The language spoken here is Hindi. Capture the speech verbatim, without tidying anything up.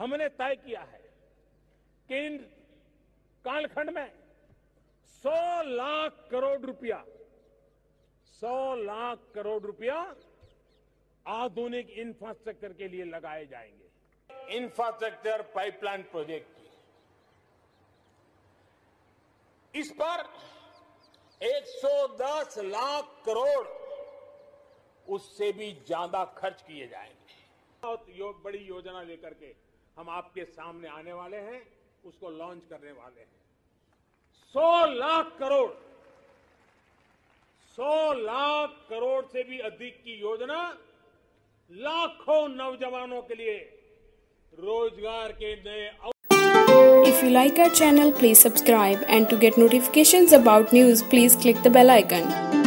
हमने तय किया है कि इन कालखंड में सौ लाख करोड़ रुपया सौ लाख करोड़ रुपया आधुनिक इंफ्रास्ट्रक्चर के लिए लगाए जाएंगे। इंफ्रास्ट्रक्चर पाइपलाइन प्रोजेक्ट की इस पर एक सौ दस लाख करोड़ उससे भी ज्यादा खर्च किए जाएंगे। बहुत यो, बड़ी योजना लेकर के हम आपके सामने आने वाले हैं, उसको लॉन्च करने वाले हैं। सौ लाख करोड़ सौ लाख करोड़ से भी अधिक की योजना लाखों नौजवानों के लिए रोजगार के नए। If you like our channel, please subscribe, and to get notifications about news, please click the bell icon.